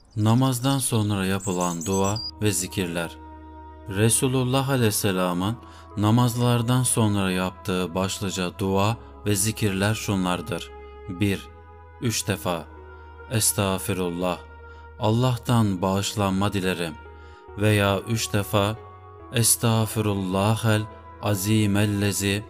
Namazdan sonra yapılan dua ve zikirler. Resulullah Aleyhisselam'ın namazlardan sonra yaptığı başlıca dua ve zikirler şunlardır. 1. 3 defa Estağfirullah, Allah'tan bağışlanma dilerim. Veya 3 defa Estağfirullahel azimellezi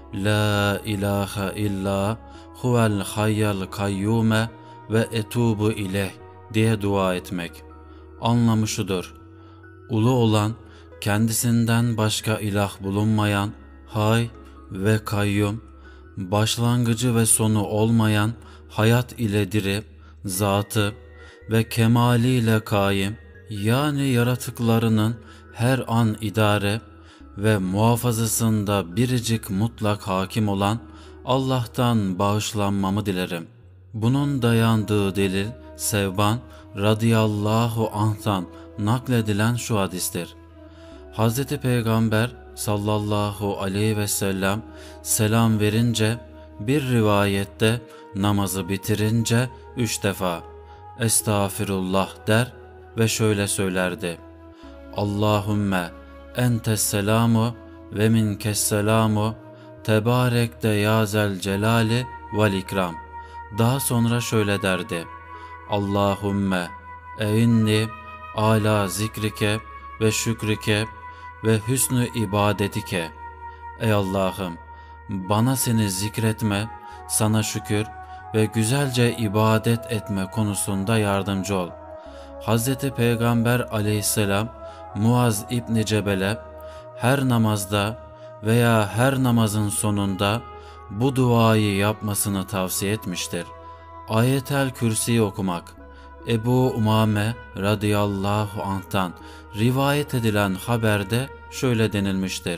la ilahe illa huvel hayyal kayyume ve etubu ileyh diye dua etmek. Anlamı şudur: ulu olan, kendisinden başka ilah bulunmayan, hay ve kayyum, başlangıcı ve sonu olmayan, hayat ile diri, zatı ve kemaliyle kaim, yani yaratıklarının her an idare ve muhafazasında biricik mutlak hakim olan Allah'tan bağışlanmamı dilerim. Bunun dayandığı delil Sevban radıyallahu anh'tan nakledilen şu hadistir. Hz. Peygamber sallallahu aleyhi ve sellem selam verince, bir rivayette namazı bitirince 3 defa Estağfirullah der ve şöyle söylerdi: Allahümme entes selamu ve minkes selamu tebarekte ya zel celali vel ikram. Daha sonra şöyle derdi: Allahümme einni ala zikrike ve şükrike ve hüsnü ibadetike. Ey Allah'ım, bana seni zikretme, sana şükür ve güzelce ibadet etme konusunda yardımcı ol. Hz. Peygamber aleyhisselam Muaz İbni Cebel'e her namazda veya her namazın sonunda bu duayı yapmasını tavsiye etmiştir. Ayetel Kürsi'yi okumak. Ebu Umame radıyallahu anh'tan rivayet edilen haberde şöyle denilmiştir: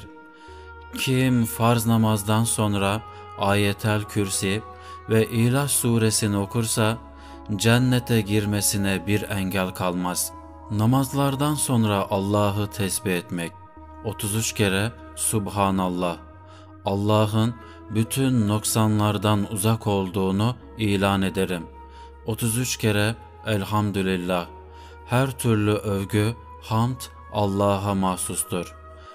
kim farz namazdan sonra Ayetel Kürsi ve İhlas suresini okursa cennete girmesine bir engel kalmaz. Namazlardan sonra Allah'ı tesbih etmek. 33 kere Subhanallah. Allah'ın bütün noksanlardan uzak olduğunu ilan ederim. 33 kere Elhamdülillah. Her türlü övgü, hamd Allah'a mahsustur.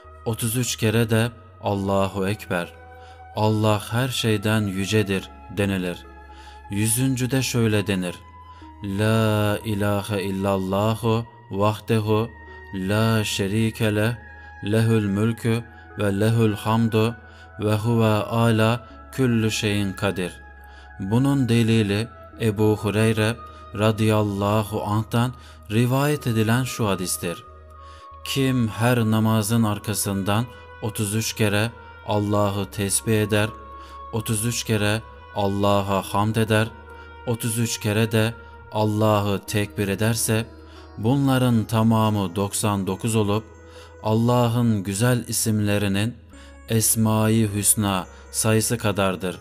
33 kere de Allahu Ekber. Allah her şeyden yücedir denilir. 100. şöyle denir: La ilahe illallahu vahdehu la şerike leh, lehül mülkü ve lehül hamdu ve huve ala küllü şeyin kadir. Bunun delili Ebu Hureyre radıyallahu anh'tan rivayet edilen şu hadistir: kim her namazın arkasından 33 kere Allah'ı tesbih eder, 33 kere Allah'a hamd eder, 33 kere de Allah'ı tekbir ederse, bunların tamamı 99 olup Allah'ın güzel isimlerinin Esma-i Hüsna sayısı kadardır.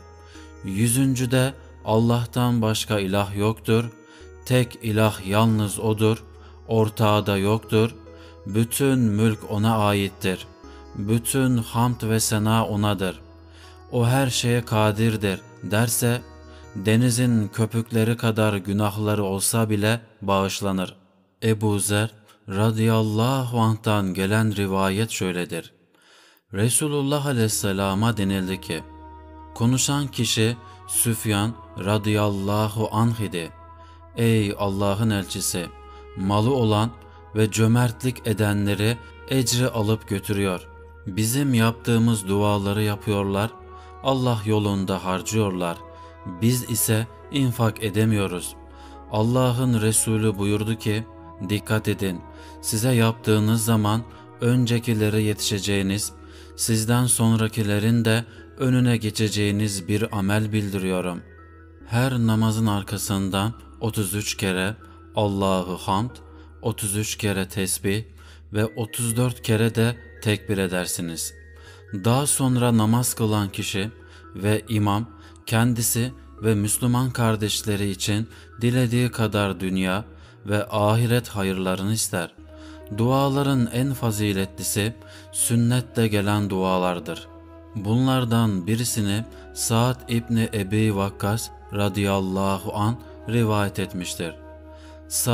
100. de Allah'tan başka ilah yoktur, tek ilah yalnız O'dur, ortağı da yoktur, bütün mülk O'na aittir, bütün hamd ve sena O'nadır, O her şeye kadirdir derse, denizin köpükleri kadar günahları olsa bile bağışlanır. Ebu Zer radıyallahu anh'tan gelen rivayet şöyledir: Resulullah aleyhisselama denildi ki, konuşan kişi Süfyan radıyallahu anh idi. Ey Allah'ın elçisi, malı olan ve cömertlik edenleri ecri alıp götürüyor. Bizim yaptığımız duaları yapıyorlar, Allah yolunda harcıyorlar. Biz ise infak edemiyoruz. Allah'ın Resulü buyurdu ki, dikkat edin, size yaptığınız zaman öncekilere yetişeceğiniz, sizden sonrakilerin de önüne geçeceğiniz bir amel bildiriyorum. Her namazın arkasından 33 kere Allah'ı hamd, 33 kere tesbih ve 34 kere de tekbir edersiniz. Daha sonra namaz kılan kişi ve imam kendisi ve Müslüman kardeşleri için dilediği kadar dünya ve ahiret hayırlarını ister. Duaların en faziletlisi sünnetle gelen dualardır. Bunlardan birisini Sa'd İbni Ebi Vakkas radıyallahu an rivayet etmiştir. Sa'd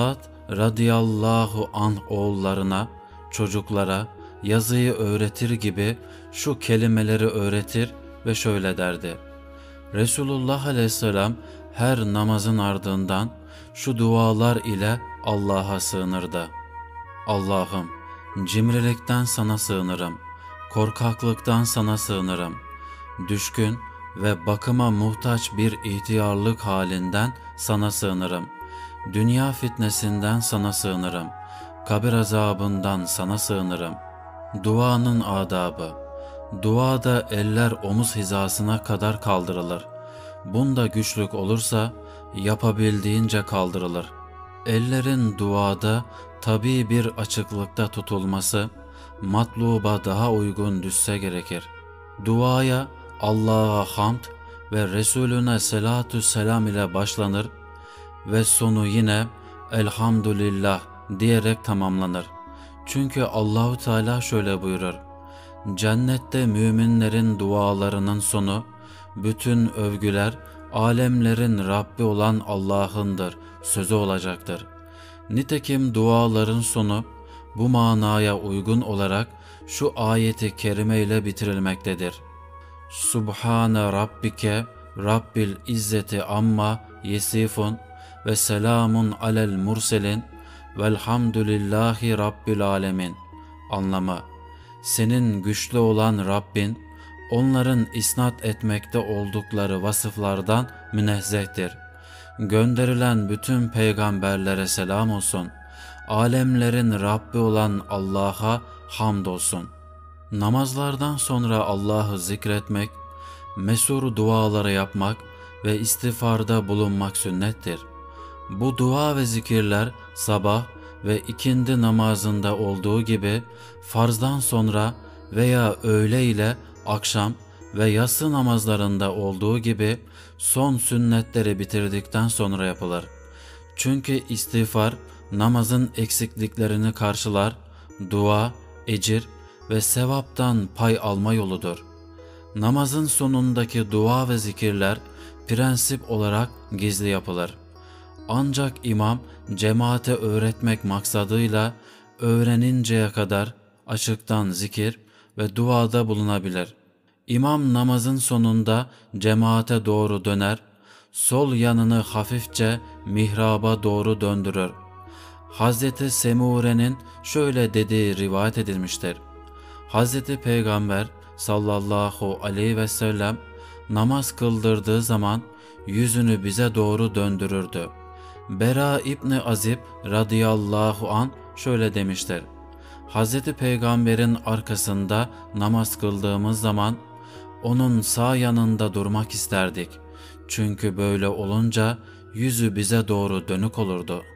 radıyallahu anh oğullarına, çocuklara yazıyı öğretir gibi şu kelimeleri öğretir ve şöyle derdi. Resulullah aleyhisselam her namazın ardından şu dualar ile Allah'a sığınırdı. Allah'ım, cimrilikten sana sığınırım, korkaklıktan sana sığınırım, düşkün ve bakıma muhtaç bir ihtiyarlık halinden sana sığınırım, dünya fitnesinden sana sığınırım, kabir azabından sana sığınırım. Duanın adabı. Duada eller omuz hizasına kadar kaldırılır. Bunda güçlük olursa yapabildiğince kaldırılır. Ellerin duada tabii bir açıklıkta tutulması, matluba daha uygun düşse gerekir. Duaya Allah'a hamd ve Resulüne selatü selam ile başlanır ve sonu yine elhamdülillah diyerek tamamlanır. Çünkü Allahu Teala şöyle buyurur. Cennette müminlerin dualarının sonu, bütün övgüler alemlerin Rabbi olan Allah'ındır sözü olacaktır. Nitekim duaların sonu bu manaya uygun olarak şu ayeti kerime ile bitirilmektedir. Subhane Rabbike Rabbil İzzeti amma yesifun ve selamun alel murselin velhamdülillahi Rabbil alemin. Anlamı: senin güçlü olan Rabbin, onların isnat etmekte oldukları vasıflardan münezzehtir. Gönderilen bütün peygamberlere selam olsun. Alemlerin Rabbi olan Allah'a hamdolsun. Namazlardan sonra Allah'ı zikretmek, mesur duaları yapmak ve istiğfarda bulunmak sünnettir. Bu dua ve zikirler sabah ve ikindi namazında olduğu gibi farzdan sonra veya öğle ile akşam ve yatsı namazlarında olduğu gibi son sünnetleri bitirdikten sonra yapılır. Çünkü istiğfar namazın eksikliklerini karşılar, dua, ecir ve sevaptan pay alma yoludur. Namazın sonundaki dua ve zikirler prensip olarak gizli yapılır. Ancak imam cemaate öğretmek maksadıyla öğreninceye kadar açıktan zikir ve duada bulunabilir. İmam namazın sonunda cemaate doğru döner, sol yanını hafifçe mihraba doğru döndürür. Hazreti Semure'nin şöyle dediği rivayet edilmiştir. Hazreti Peygamber sallallahu aleyhi ve sellem namaz kıldırdığı zaman yüzünü bize doğru döndürürdü. Bera İbni Azib radıyallahu an şöyle demiştir. Hazreti Peygamber'in arkasında namaz kıldığımız zaman onun sağ yanında durmak isterdik. Çünkü böyle olunca yüzü bize doğru dönük olurdu.